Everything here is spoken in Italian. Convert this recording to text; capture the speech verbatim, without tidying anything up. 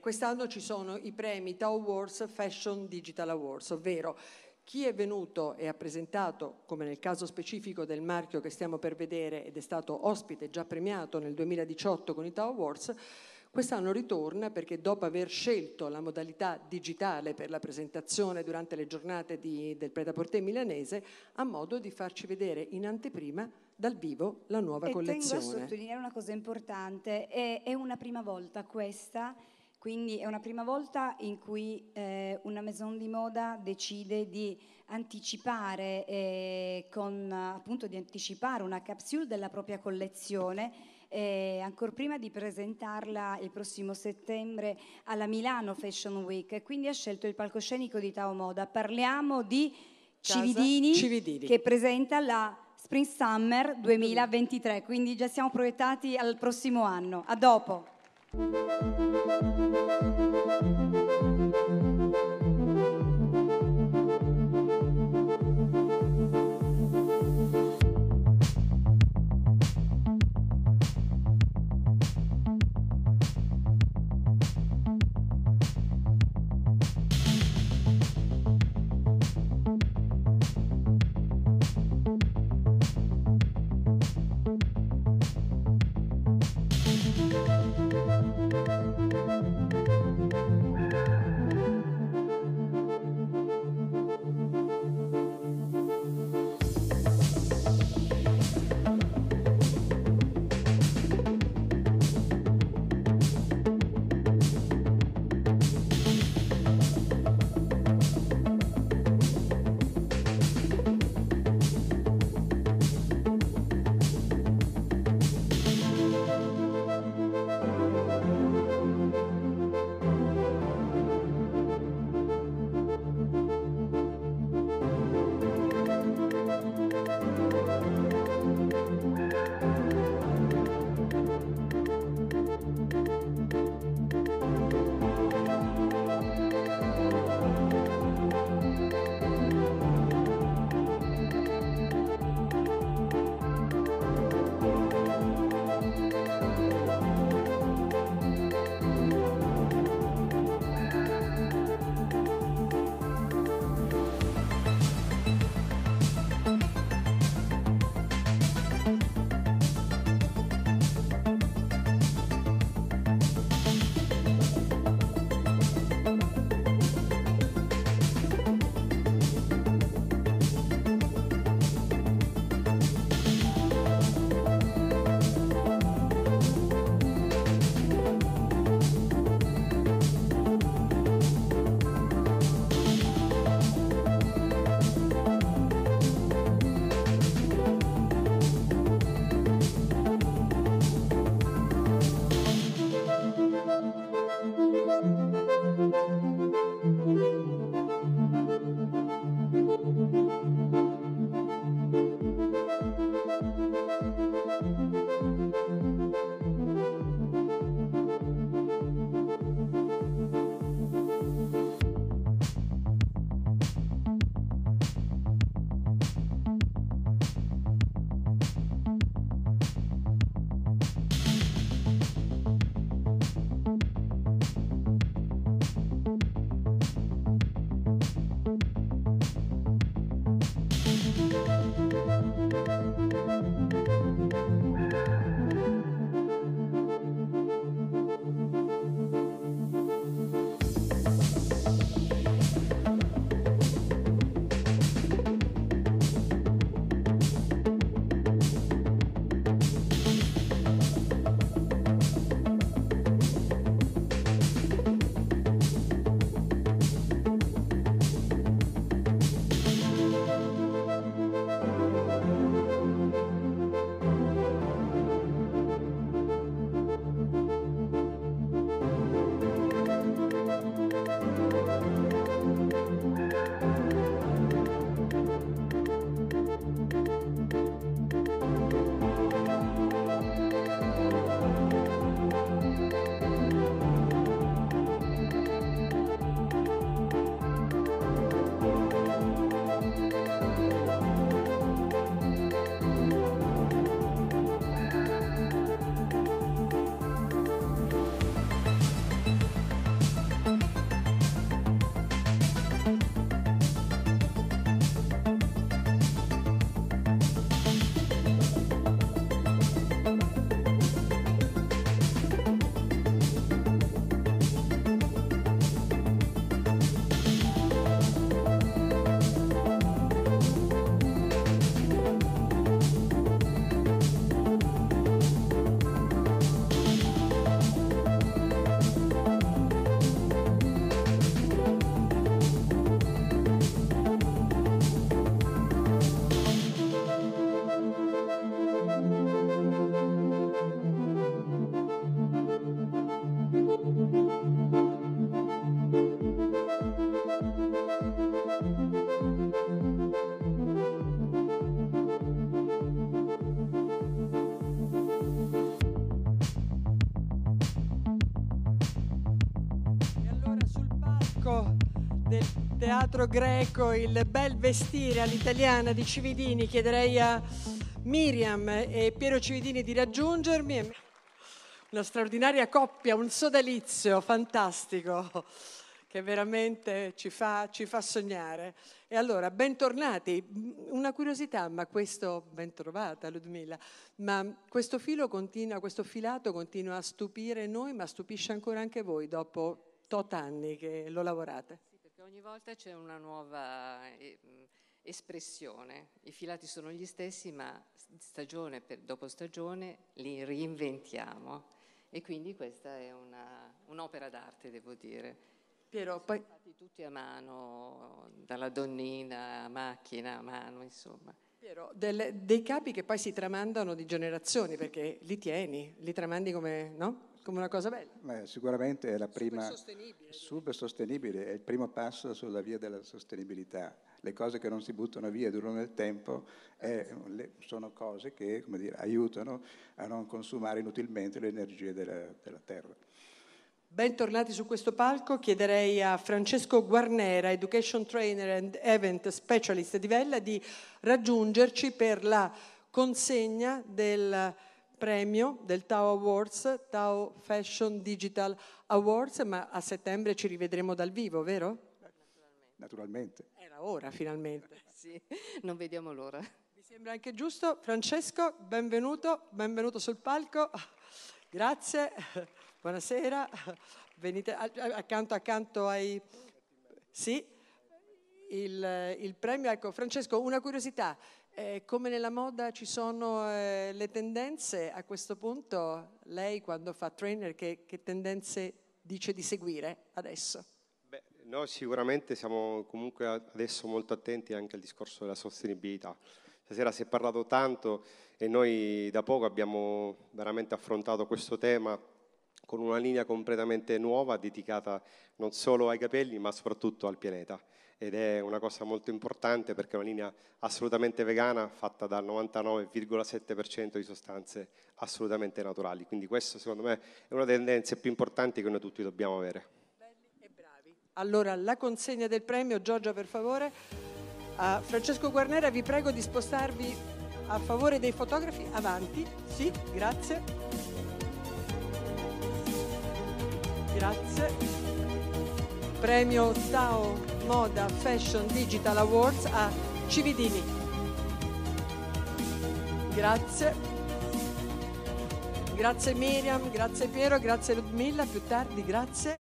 quest'anno ci sono i premi Tao Awards Fashion Digital Awards, ovvero chi è venuto e ha presentato, come nel caso specifico del marchio che stiamo per vedere ed è stato ospite già premiato nel duemiladiciotto con i Tao Awards, quest'anno ritorna perché dopo aver scelto la modalità digitale per la presentazione durante le giornate di, del Pret-à-Porter milanese, ha modo di farci vedere in anteprima dal vivo la nuova e collezione. Tengo a sottolineare una cosa importante, è, è una prima volta questa, quindi è una prima volta in cui eh, una maison di moda decide di anticipare, eh, con, appunto di anticipare una capsule della propria collezione, eh, ancora prima di presentarla il prossimo settembre alla Milano Fashion Week, quindi ha scelto il palcoscenico di Tao Moda. Parliamo di Cividini, Cividini, che presenta la Spring Summer duemilaventitré, quindi già siamo proiettati al prossimo anno. A dopo. palco del Teatro Greco il bel vestire all'italiana di Cividini. Chiederei a Miriam e Piero Cividini di raggiungermi. Una straordinaria coppia, un sodalizio fantastico che veramente ci fa, ci fa sognare. E allora, bentornati. Una curiosità, ma questo, ben trovata Ludmilla, ma questo filo continua, questo filato continua a stupire noi, ma stupisce ancora anche voi dopo tot anni che lo lavorate? Sì, perché ogni volta c'è una nuova eh, espressione. I filati sono gli stessi, ma stagione per, dopo stagione li reinventiamo. E quindi questa è una, un'opera d'arte, devo dire. Piero, poi... fatti tutti a mano, dalla donnina a macchina, a mano, insomma. Piero, del, dei capi che poi si tramandano di generazioni, perché li tieni, li tramandi come, no? Come una cosa bella. Beh, sicuramente è la prima... Super sostenibile. Super sostenibile, è il primo passo sulla via della sostenibilità. Le cose che non si buttano via durano nel tempo eh, le, sono cose che, come dire, aiutano a non consumare inutilmente le energie della, della terra. Bentornati su questo palco. Chiederei a Francesco Guarnera, Education Trainer and Event Specialist di Vella, di raggiungerci per la consegna del premio del Tao Awards, Tao Fashion Digital Awards, ma a settembre ci rivedremo dal vivo, vero? Naturalmente. Era ora, finalmente. Sì, non vediamo l'ora. Mi sembra anche giusto. Francesco, benvenuto, benvenuto sul palco. Grazie, buonasera. Venite accanto accanto ai... Sì, il, il premio. Ecco, Francesco, una curiosità. Eh, come nella moda ci sono eh, le tendenze, a questo punto lei quando fa trainer che, che tendenze dice di seguire adesso? Beh, noi sicuramente siamo comunque adesso molto attenti anche al discorso della sostenibilità. Stasera si è parlato tanto e noi da poco abbiamo veramente affrontato questo tema con una linea completamente nuova dedicata non solo ai capelli ma soprattutto al pianeta. Ed è una cosa molto importante perché è una linea assolutamente vegana fatta dal novantanove virgola sette per cento di sostanze assolutamente naturali. Quindi questo secondo me è una delle tendenze più importanti che noi tutti dobbiamo avere. Belli e bravi. Allora, la consegna del premio, Giorgia per favore. A Francesco Guarnera vi prego di spostarvi a favore dei fotografi avanti. Sì, grazie. Grazie. Premio Tao Moda Fashion Digital Awards a Cividini. Grazie. Grazie Miriam, grazie Piero, grazie Ludmilla, più tardi, grazie.